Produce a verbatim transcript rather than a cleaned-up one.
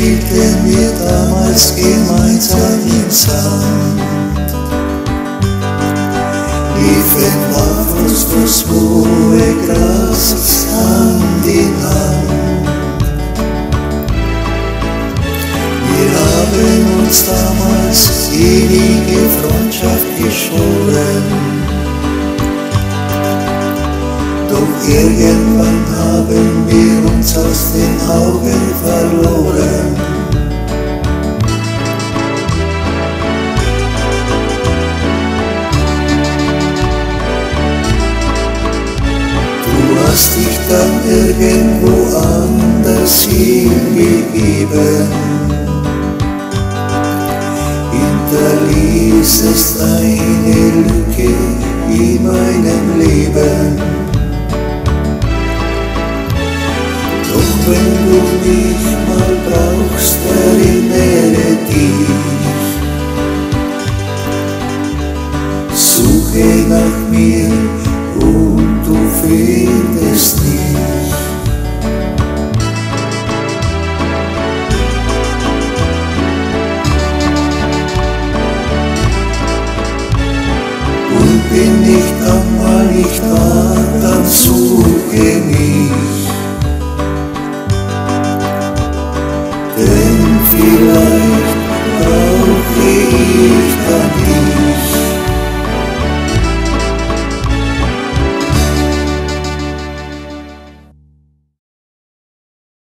spielten wir damals gemeinsam im Sand, liefen barfuß durchs hohe Gras Hand in Hand. Wir haben uns damals ewige Freundschaft geschworen, doch irgendwann haben wir uns aus den Augen verloren. Du hast dich dann irgendwo anders hingegeben, hinterließest eine Lücke in meinem Leben. Doch wenn du mich mal brauchst, erinnere dich, suche nach mir und du findest mich. Und bin ich dann mal nicht da, dann suche mich. Denn